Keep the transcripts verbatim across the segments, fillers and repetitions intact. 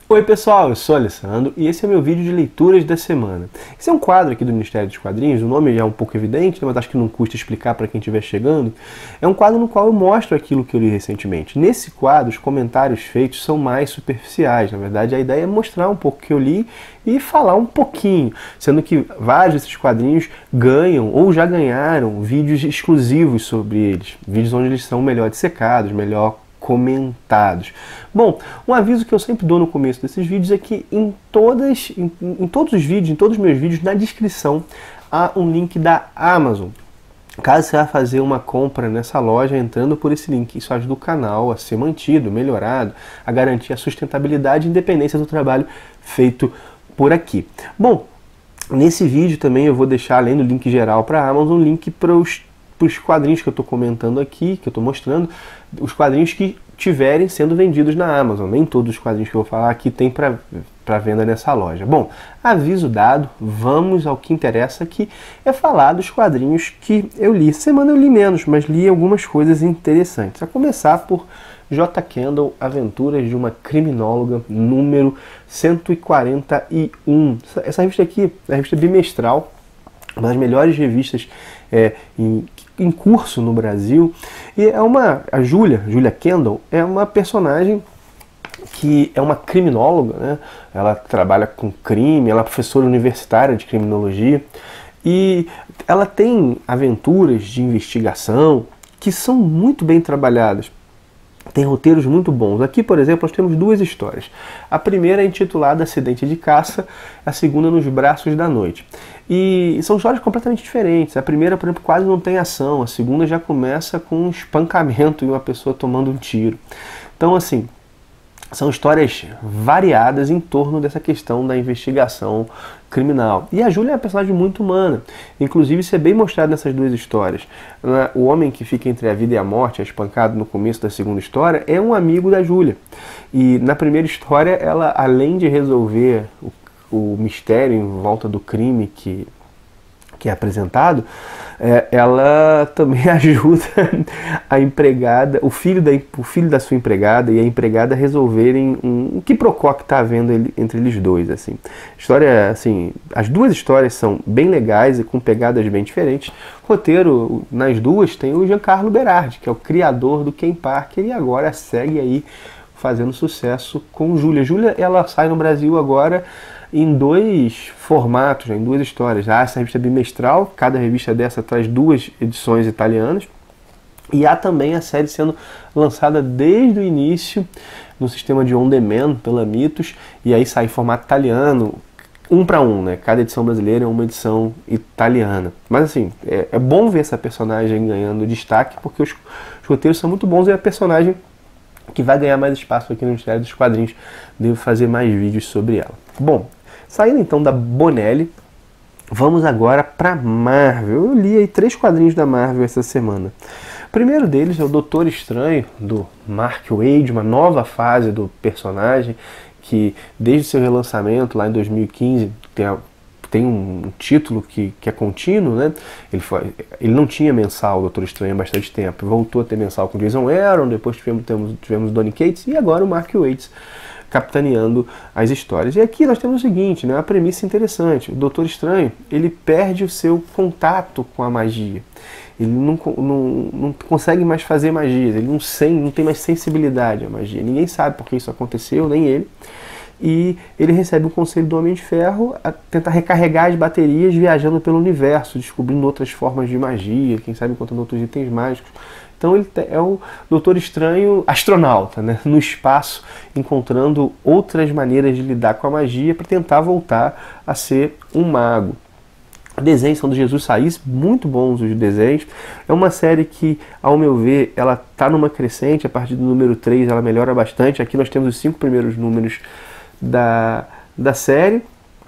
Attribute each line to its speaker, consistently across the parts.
Speaker 1: Oi pessoal, eu sou o Alessandro e esse é o meu vídeo de leituras da semana. Esse é um quadro aqui do Ministério dos Quadrinhos, o nome já é um pouco evidente, mas acho que não custa explicar para quem estiver chegando. É um quadro no qual eu mostro aquilo que eu li recentemente. Nesse quadro, os comentários feitos são mais superficiais, na verdade a ideia é mostrar um pouco o que eu li e falar um pouquinho, sendo que vários desses quadrinhos ganham ou já ganharam vídeos exclusivos sobre eles, vídeos onde eles são melhor dissecados, melhor comentados. Bom, um aviso que eu sempre dou no começo desses vídeos é que em, todas, em, em todos os vídeos, em todos os meus vídeos, na descrição há um link da Amazon. Caso você vá fazer uma compra nessa loja entrando por esse link, isso ajuda o canal a ser mantido, melhorado, a garantir a sustentabilidade e independência do trabalho feito por aqui. Bom, nesse vídeo também eu vou deixar, além do link geral para a Amazon, um link para os para os quadrinhos que eu estou comentando aqui, que eu estou mostrando, os quadrinhos que tiverem sendo vendidos na Amazon. Nem todos os quadrinhos que eu vou falar aqui tem para venda nessa loja. Bom, aviso dado, vamos ao que interessa, que é falar dos quadrinhos que eu li. Essa semana eu li menos, mas li algumas coisas interessantes. A começar por J. Kendall, Aventuras de uma Criminóloga, número cento e quarenta e um. Essa revista aqui é a revista bimestral, uma das melhores revistas é, em, em curso no Brasil, e é uma, a Julia, Julia Kendall, é uma personagem que é uma criminóloga, né? Ela trabalha com crime, ela é professora universitária de criminologia, e ela tem aventuras de investigação que são muito bem trabalhadas. Tem roteiros muito bons. Aqui, por exemplo, nós temos duas histórias. A primeira é intitulada Acidente de Caça, a segunda Nos Braços da Noite. E são histórias completamente diferentes. A primeira, por exemplo, quase não tem ação. A segunda já começa com um espancamento e uma pessoa tomando um tiro. Então, assim, são histórias variadas em torno dessa questão da investigação criminal. E a Júlia é uma personagem muito humana. Inclusive, isso é bem mostrado nessas duas histórias. O homem que fica entre a vida e a morte, é espancado no começo da segunda história, é um amigo da Júlia. E na primeira história, ela, além de resolver o, o mistério em volta do crime que, que é apresentado, é, ela também ajuda a empregada, o filho, da, o filho da sua empregada e a empregada resolverem um, um quiprocó que está havendo ele, entre eles dois. Assim. História, assim, as duas histórias são bem legais e com pegadas bem diferentes. O roteiro nas duas tem o Giancarlo Berardi, que é o criador do Ken Parker, e agora segue aí fazendo sucesso com Júlia. Júlia, ela sai no Brasil agora em dois formatos, em duas histórias. Há essa revista bimestral, cada revista dessa traz duas edições italianas, e há também a série sendo lançada desde o início no sistema de on-demand pela Mitos, e aí sai em formato italiano, um para um, né? Cada edição brasileira é uma edição italiana. Mas assim, é, é bom ver essa personagem ganhando destaque, porque os, os roteiros são muito bons e a personagem que vai ganhar mais espaço aqui no Ministério dos Quadrinhos. Devo fazer mais vídeos sobre ela. Bom, saindo então da Bonelli, vamos agora para Marvel. Eu li aí três quadrinhos da Marvel essa semana. O primeiro deles é o Doutor Estranho, do Mark Waid, uma nova fase do personagem, que desde seu relançamento lá em dois mil e quinze tem, a, tem um título que, que é contínuo, né? Ele, foi, ele não tinha mensal, o Doutor Estranho, há bastante tempo. Voltou a ter mensal com Jason Aaron, depois tivemos, tivemos, tivemos Donny Cates, e agora o Mark Waid capitaneando as histórias. E aqui nós temos o seguinte, né, uma premissa interessante. O Doutor Estranho, ele perde o seu contato com a magia. Ele não, não, não consegue mais fazer magias, ele não, sem, não tem mais sensibilidade à magia. Ninguém sabe por que isso aconteceu, nem ele. E ele recebe o conselho do Homem de Ferro a tentar recarregar as baterias viajando pelo universo, descobrindo outras formas de magia, quem sabe encontrando outros itens mágicos. Então ele é o Doutor Estranho astronauta, né, no espaço, encontrando outras maneiras de lidar com a magia para tentar voltar a ser um mago. Os desenhos são do Jesus Saiz, muito bons os desenhos. É uma série que, ao meu ver, ela está numa crescente. A partir do número três ela melhora bastante. Aqui nós temos os cinco primeiros números da, da série.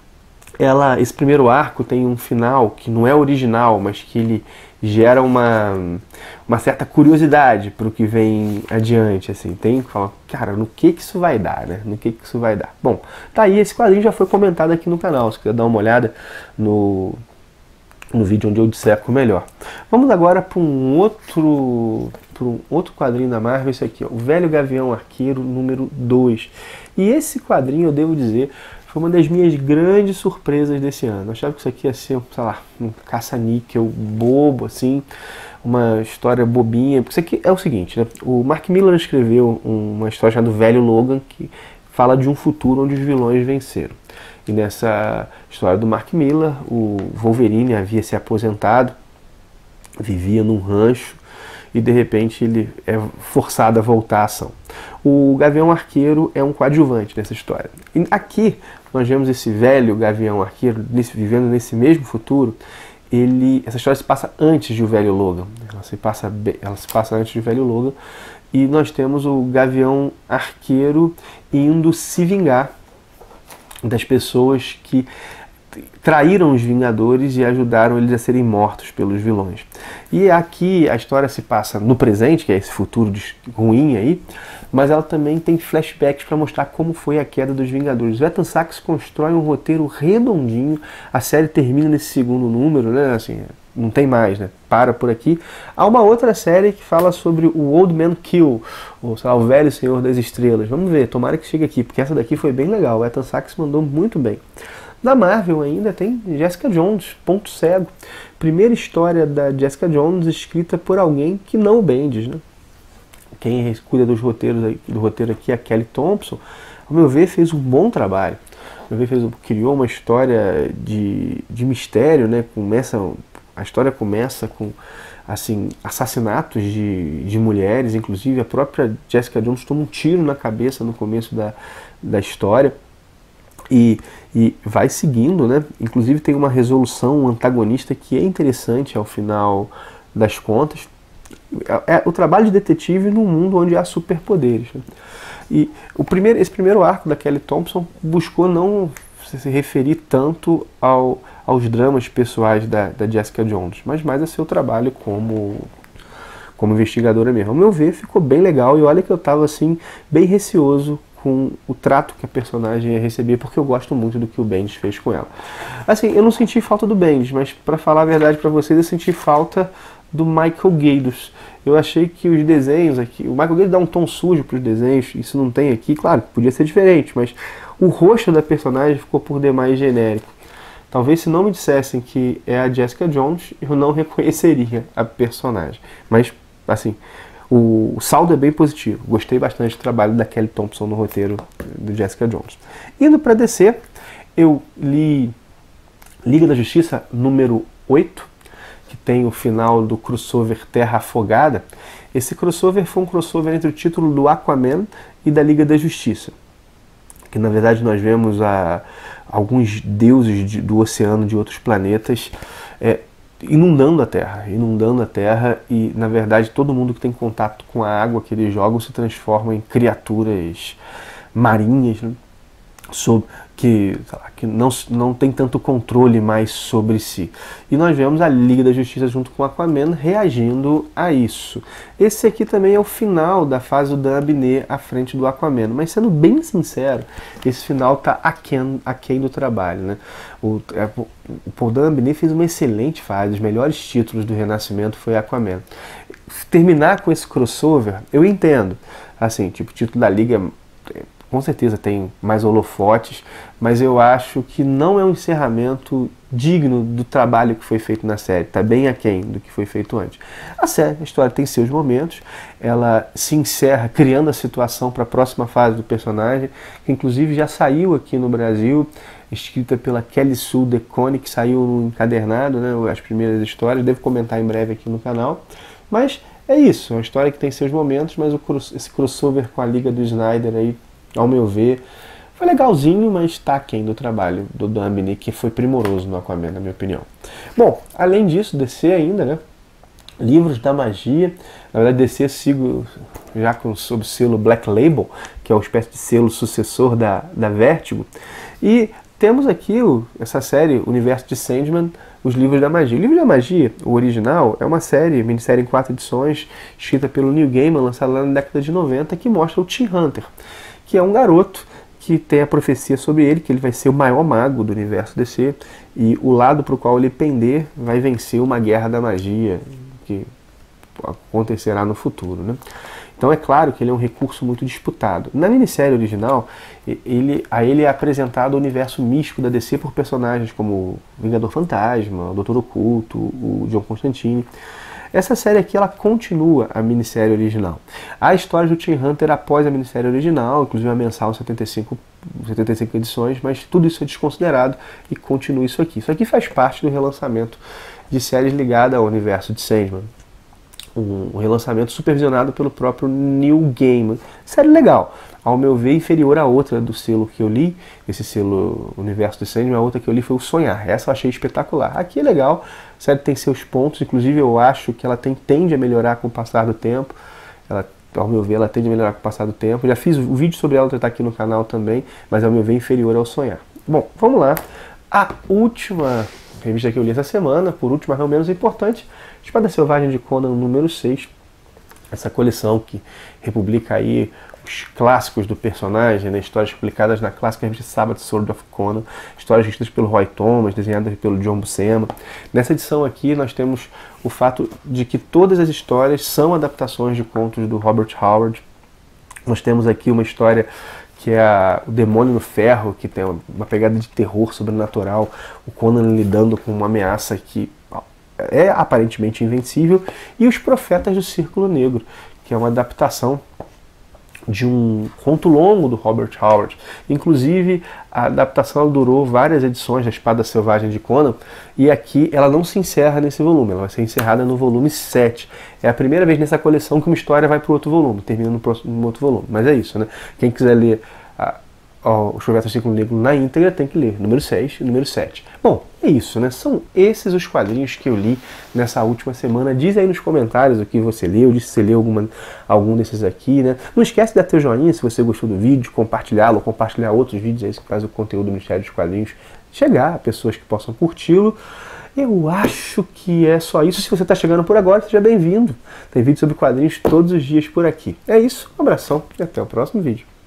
Speaker 1: Ela, esse primeiro arco tem um final que não é original, mas que ele gera uma, uma certa curiosidade para o que vem adiante. Assim. Tem que falar, cara, no que, que isso vai dar, né? No que, que isso vai dar? Bom, tá aí, esse quadrinho já foi comentado aqui no canal. Se quiser dar uma olhada no, no vídeo onde eu disseco melhor. Vamos agora para um outro por um outro quadrinho da Marvel, esse aqui, ó, o Velho Gavião Arqueiro número dois. E esse quadrinho, eu devo dizer, foi uma das minhas grandes surpresas desse ano. Eu achava que isso aqui ia ser, sei lá, um caça-níquel bobo, assim, uma história bobinha. Porque isso aqui é o seguinte, né? O Mark Millar escreveu uma história chamada Velho Logan, que fala de um futuro onde os vilões venceram. E nessa história do Mark Millar, o Wolverine havia se aposentado, vivia num rancho, e de repente ele é forçado a voltar à ação. O Gavião Arqueiro é um coadjuvante nessa história. E aqui nós vemos esse velho Gavião Arqueiro nesse, vivendo nesse mesmo futuro. Ele, essa história se passa antes de o Velho Logan. Ela se passa, ela se passa antes de o Velho Logan. E nós temos o Gavião Arqueiro indo se vingar das pessoas que traíram os Vingadores e ajudaram eles a serem mortos pelos vilões. E aqui a história se passa no presente, que é esse futuro ruim aí, mas ela também tem flashbacks para mostrar como foi a queda dos Vingadores. O Ethan Sacks constrói um roteiro redondinho, a série termina nesse segundo número, né, assim, não tem mais, né, para por aqui. Há uma outra série que fala sobre o Old Man Kill, ou sei lá, o Velho Senhor das Estrelas. Vamos ver, tomara que chegue aqui, porque essa daqui foi bem legal, o Ethan Sacks mandou muito bem. Da Marvel ainda tem Jessica Jones, Ponto Cego. Primeira história da Jessica Jones escrita por alguém que não o Bendis, né? Quem cuida dos roteiros, do roteiro aqui é a Kelly Thompson. Ao meu ver, fez um bom trabalho. Ao meu ver, fez, criou uma história de, de mistério, né? Começa, a história começa com assim, assassinatos de, de mulheres, inclusive a própria Jessica Jones toma um tiro na cabeça no começo da, da história. E, e vai seguindo, né? Inclusive tem uma resolução, um antagonista que é interessante ao final das contas. É o trabalho de detetive num mundo onde há superpoderes, né? E o primeiro, esse primeiro arco da Kelly Thompson buscou não se referir tanto ao, aos dramas pessoais da, da Jessica Jones, mas mais a seu trabalho como, como investigadora mesmo. Ao meu ver, ficou bem legal, e olha que eu estava assim, bem receoso com o trato que a personagem ia receber, porque eu gosto muito do que o Bendis fez com ela. Assim, eu não senti falta do Bendis, mas para falar a verdade para vocês, eu senti falta do Michael Gaydos. Eu achei que os desenhos aqui, o Michael Gaydos dá um tom sujo para os desenhos, isso não tem aqui, claro, podia ser diferente, mas o rosto da personagem ficou por demais genérico. Talvez se não me dissessem que é a Jessica Jones, eu não reconheceria a personagem. Mas, assim, o, o saldo é bem positivo. Gostei bastante do trabalho da Kelly Thompson no roteiro do Jessica Jones. Indo para D C, eu li Liga da Justiça número oito, que tem o final do crossover Terra Afogada. Esse crossover foi um crossover entre o título do Aquaman e da Liga da Justiça, que na verdade nós vemos a, alguns deuses de, do oceano de outros planetas é, inundando a Terra, inundando a Terra, e na verdade todo mundo que tem contato com a água que eles jogam se transforma em criaturas marinhas, né? Sob, que, sei lá, que não, não tem tanto controle mais sobre si. E nós vemos a Liga da Justiça junto com o Aquaman reagindo a isso. Esse aqui também é o final da fase do Dan Abnett à frente do Aquaman, mas sendo bem sincero, esse final está aquém, aquém do trabalho, né? O, é, o Dan Abnett fez uma excelente fase, os melhores títulos do Renascimento foi Aquaman. Terminar com esse crossover, eu entendo, assim, tipo, o título da Liga com certeza tem mais holofotes, mas eu acho que não é um encerramento digno do trabalho que foi feito na série. Está bem aquém do que foi feito antes. A série, a história tem seus momentos, ela se encerra criando a situação para a próxima fase do personagem, que inclusive já saiu aqui no Brasil, escrita pela Kelly Sue DeConnick, que saiu no encadernado, né, as primeiras histórias, devo comentar em breve aqui no canal. Mas é isso, é uma história que tem seus momentos, mas o, esse crossover com a Liga do Snyder aí, ao meu ver, foi legalzinho, mas está aquém do trabalho do Dan Abnett, que foi primoroso no Aquaman, na minha opinião. Bom, além disso, D C ainda, né? Livros da Magia. Na verdade, D C eu sigo já com, sob o selo Black Label, que é uma espécie de selo sucessor da, da Vertigo. E temos aqui o, essa série, Universo de Sandman, os Livros da Magia. O Livro da Magia, o original, é uma série, minissérie em quatro edições, escrita pelo Neil Gaiman, lançada lá na década de noventa, que mostra o Tim Hunter, que é um garoto que tem a profecia sobre ele, que ele vai ser o maior mago do universo D C, e o lado para o qual ele pender vai vencer uma guerra da magia, que acontecerá no futuro, né? Então é claro que ele é um recurso muito disputado. Na minissérie original, ele, a ele é apresentado o universo místico da D C por personagens como o Vingador Fantasma, o Doutor Oculto, o John Constantine. Essa série aqui ela continua a minissérie original. A história do Teen Hunter após a minissérie original, inclusive a mensal setenta e cinco, setenta e cinco edições, mas tudo isso é desconsiderado e continua isso aqui. Isso aqui faz parte do relançamento de séries ligadas ao universo de Sandman. Um relançamento supervisionado pelo próprio Neil Gaiman. Série legal, ao meu ver inferior à outra do selo que eu li, esse selo Universo de Sandman, a outra que eu li foi o Sonhar. Essa eu achei espetacular. Aqui é legal, a série tem seus pontos, inclusive eu acho que ela tem, tende a melhorar com o passar do tempo. Ela, ao meu ver, ela tende a melhorar com o passar do tempo. Já fiz um vídeo sobre ela, está aqui no canal também, mas ao meu ver inferior ao Sonhar. Bom, vamos lá. A última revista que eu li essa semana, por último, mas não menos importante, Espada Selvagem de Conan número seis, essa coleção que republica aí os clássicos do personagem, né? Histórias publicadas na clássica revista Sabbath Sword of Conan, histórias escritas pelo Roy Thomas, desenhadas pelo John Buscema. Nessa edição aqui nós temos o fato de que todas as histórias são adaptações de contos do Robert Howard. Nós temos aqui uma história que é a, o Demônio no Ferro, que tem uma, uma pegada de terror sobrenatural, o Conan lidando com uma ameaça que é aparentemente invencível, e Os Profetas do Círculo Negro, que é uma adaptação de um conto longo do Robert Howard. Inclusive, a adaptação durou várias edições da Espada Selvagem de Conan, e aqui ela não se encerra nesse volume, ela vai ser encerrada no volume sete. É a primeira vez nessa coleção que uma história vai para o outro volume, termina no, próximo, no outro volume. Mas é isso, né? Quem quiser ler a, a, Os Profetas do Círculo Negro na íntegra tem que ler número seis e número sete. Bom, é isso, né? São esses os quadrinhos que eu li nessa última semana. Diz aí nos comentários o que você leu, diz se você leu alguma, algum desses aqui, né? Não esquece de dar teu joinha se você gostou do vídeo, compartilhá-lo, compartilhar outros vídeos aí que faz o conteúdo do Mistério dos Quadrinhos chegar a pessoas que possam curti-lo. Eu acho que é só isso. Se você está chegando por agora, seja bem-vindo. Tem vídeo sobre quadrinhos todos os dias por aqui. É isso, um abração e até o próximo vídeo.